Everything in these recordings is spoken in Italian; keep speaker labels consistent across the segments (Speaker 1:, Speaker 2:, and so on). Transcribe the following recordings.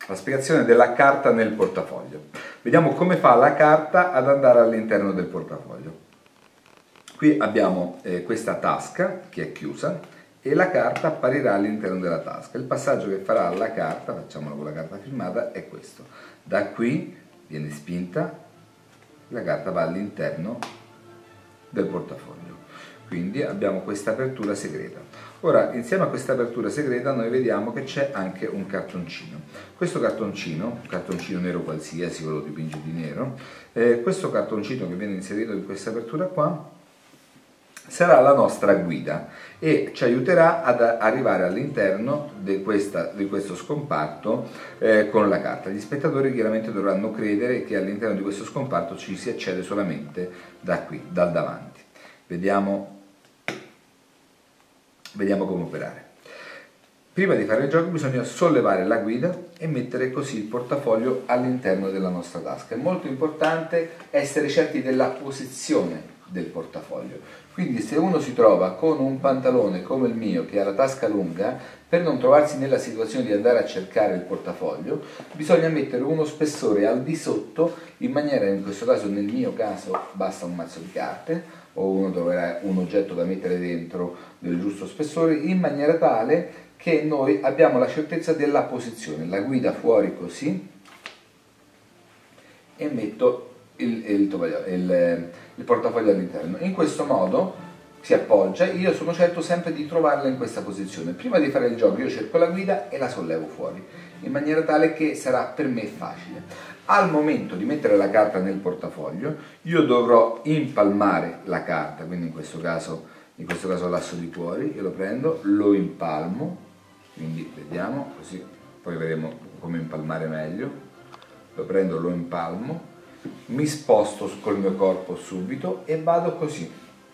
Speaker 1: la spiegazione della carta nel portafoglio. Vediamo come fa la carta ad andare all'interno del portafoglio. Qui abbiamo questa tasca che è chiusa e la carta apparirà all'interno della tasca. Il passaggio che farà la carta, facciamolo con la carta firmata, è questo. Da qui viene spinta, la carta va all'interno del portafoglio. Quindi abbiamo questa apertura segreta. Ora, insieme a questa apertura segreta, noi vediamo che c'è anche un cartoncino. Questo cartoncino, un cartoncino nero qualsiasi, o lo dipingi di nero, questo cartoncino che viene inserito in questa apertura qua, sarà la nostra guida e ci aiuterà ad arrivare all'interno di questo scomparto con la carta. Gli spettatori chiaramente dovranno credere che all'interno di questo scomparto ci si accede solamente da qui, dal davanti. Vediamo come operare. Prima di fare il gioco bisogna sollevare la guida e mettere così il portafoglio all'interno della nostra tasca. È molto importante essere certi della posizione del portafoglio. Quindi se uno si trova con un pantalone come il mio che ha la tasca lunga, per non trovarsi nella situazione di andare a cercare il portafoglio, bisogna mettere uno spessore al di sotto, in maniera, in questo caso, nel mio caso, basta un mazzo di carte, o uno troverà un oggetto da mettere dentro del giusto spessore, in maniera tale che noi abbiamo la certezza della posizione. La guida fuori così e metto il portafoglio all'interno. In questo modo si appoggia, io sono certo sempre di trovarla in questa posizione. Prima di fare il gioco io cerco la guida e la sollevo fuori, in maniera tale che sarà per me facile. Al momento di mettere la carta nel portafoglio io dovrò impalmare la carta, quindi in questo caso l'asso di cuori, io lo prendo, lo impalmo, quindi vediamo, così poi vedremo come impalmare meglio, lo prendo, lo impalmo, mi sposto col mio corpo subito e vado così,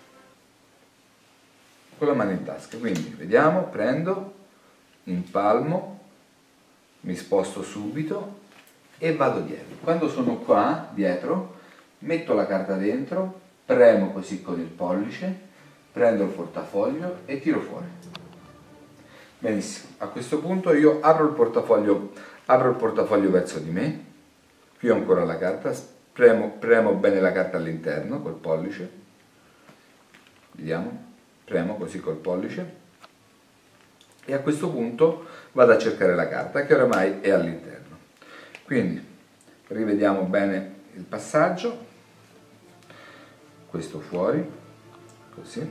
Speaker 1: con la mano in tasca. Quindi vediamo, prendo, impalmo, mi sposto subito e vado dietro. Quando sono qua dietro metto la carta dentro, premo così con il pollice, prendo il portafoglio e tiro fuori. Benissimo, a questo punto io apro il portafoglio verso di me, qui ho ancora la carta, premo bene la carta all'interno col pollice, vediamo, premo così col pollice e a questo punto vado a cercare la carta che oramai è all'interno. Quindi rivediamo bene il passaggio, questo fuori, così,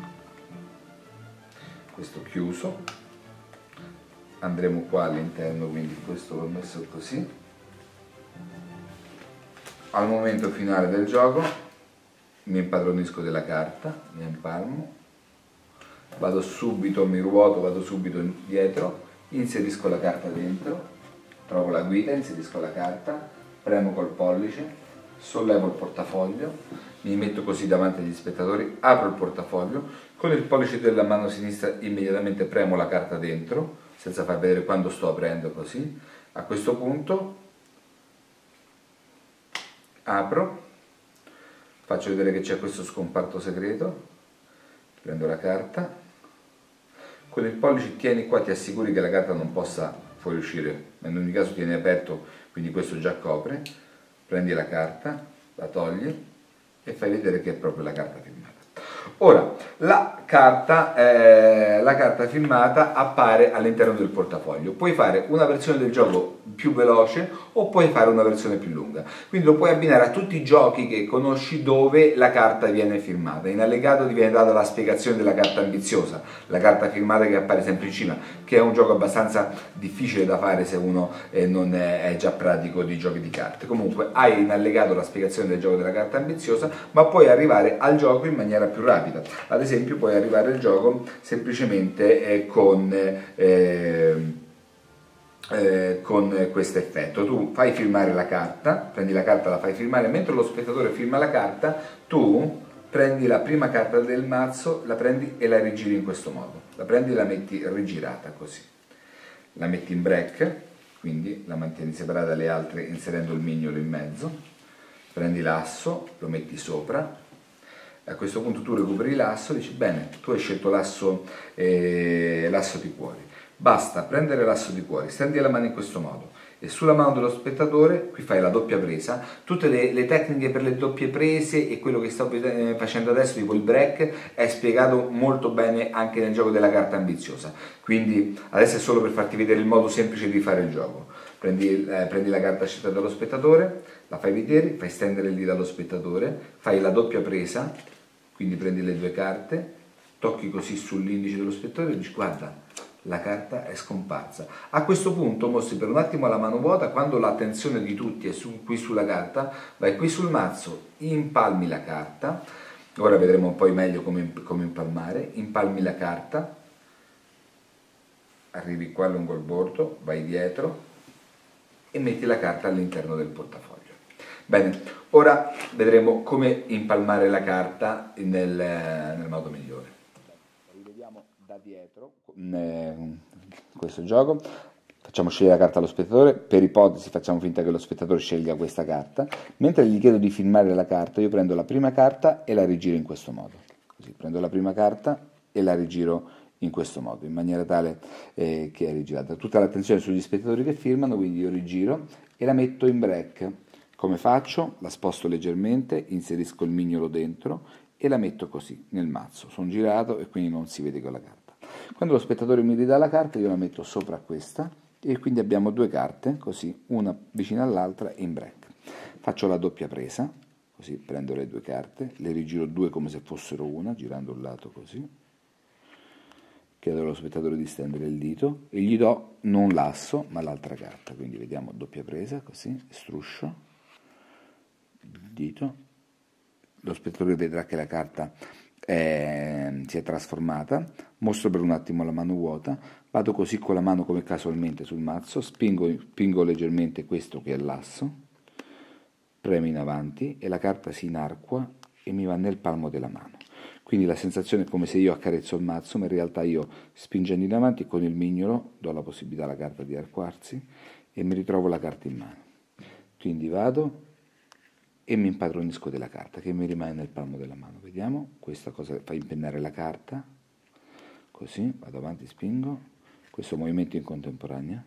Speaker 1: questo chiuso, andremo qua all'interno, quindi questo l'ho messo così. Al momento finale del gioco mi impadronisco della carta, mi impalmo, vado subito, mi ruoto, vado subito dietro, inserisco la carta dentro, trovo la guida, inserisco la carta, premo col pollice, sollevo il portafoglio, mi metto così davanti agli spettatori, apro il portafoglio, con il pollice della mano sinistra immediatamente premo la carta dentro, senza far vedere quando sto aprendo così. A questo punto apro, faccio vedere che c'è questo scomparto segreto, prendo la carta, con il pollice tieni qua, ti assicuri che la carta non possa fuoriuscire, ma in ogni caso tieni aperto, quindi questo già copre, prendi la carta, la togli e fai vedere che è proprio la carta firmata. Ora, la carta firmata appare all'interno del portafoglio. Puoi fare una versione del gioco più veloce o puoi fare una versione più lunga. Quindi lo puoi abbinare a tutti i giochi che conosci dove la carta viene firmata. In allegato ti viene data la spiegazione della carta ambiziosa, la carta firmata che appare sempre in cima, che è un gioco abbastanza difficile da fare se uno non è già pratico di giochi di carte. Comunque hai in allegato la spiegazione del gioco della carta ambiziosa, ma puoi arrivare al gioco in maniera più rapida. Ad esempio puoi arrivare al gioco semplicemente con questo effetto. Tu fai firmare la carta, prendi la carta, la fai firmare, mentre lo spettatore firma la carta, tu prendi la prima carta del mazzo, la prendi e la rigiri in questo modo. La prendi e la metti rigirata così. La metti in break, quindi la mantieni separata dalle altre inserendo il mignolo in mezzo. Prendi l'asso, lo metti sopra. A questo punto tu recuperi l'asso, dici bene, tu hai scelto l'asso di cuori, basta prendere l'asso di cuori, stendi la mano in questo modo e sulla mano dello spettatore qui fai la doppia presa. Tutte le tecniche per le doppie prese e quello che sto facendo adesso, tipo il break, è spiegato molto bene anche nel gioco della carta ambiziosa, quindi adesso è solo per farti vedere il modo semplice di fare il gioco. Prendi la carta scelta dallo spettatore, la fai vedere, fai stendere il dito allo spettatore, fai la doppia presa, quindi prendi le due carte, tocchi così sull'indice dello spettatore e dici guarda, la carta è scomparsa. A questo punto mostri per un attimo la mano vuota, quando l'attenzione di tutti è qui sulla carta, vai qui sul mazzo, impalmi la carta, ora vedremo poi meglio come impalmare, impalmi la carta, arrivi qua lungo il bordo, vai dietro e metti la carta all'interno del portafoglio. Bene, ora vedremo come impalmare la carta nel modo migliore. Rivediamo da dietro questo gioco, facciamo scegliere la carta allo spettatore, per ipotesi facciamo finta che lo spettatore scelga questa carta, mentre gli chiedo di filmare la carta io prendo la prima carta e la rigiro in questo modo, così prendo la prima carta e la rigiro in questo modo, in maniera tale che è rigirata. Tutta l'attenzione sugli spettatori che filmano, quindi io rigiro e la metto in break. Come faccio? La sposto leggermente, inserisco il mignolo dentro e la metto così nel mazzo. Sono girato e quindi non si vede con la carta. Quando lo spettatore mi ridà la carta io la metto sopra questa e quindi abbiamo due carte, così, una vicina all'altra in break. Faccio la doppia presa, così prendo le due carte, le rigiro due come se fossero una, girando un lato così. Chiedo allo spettatore di stendere il dito e gli do non l'asso ma l'altra carta, quindi vediamo doppia presa, così, struscio il dito, lo spettatore vedrà che la carta si è trasformata, mostro per un attimo la mano vuota, vado così con la mano come casualmente sul mazzo, spingo leggermente questo che è l'asso, premo in avanti e la carta si inarqua e mi va nel palmo della mano. Quindi la sensazione è come se io accarezzo il mazzo, ma in realtà io spingendo in avanti con il mignolo do la possibilità alla carta di arcuarsi e mi ritrovo la carta in mano. Quindi vado e mi impadronisco della carta che mi rimane nel palmo della mano. Vediamo, questa cosa fa impennare la carta, così, vado avanti, spingo, questo movimento in contemporanea.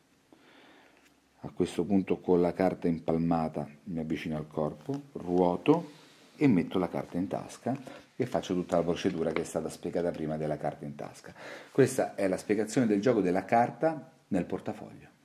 Speaker 1: A questo punto con la carta impalmata mi avvicino al corpo, ruoto e metto la carta in tasca e faccio tutta la procedura che è stata spiegata prima della carta in tasca. Questa è la spiegazione del gioco della carta nel portafoglio.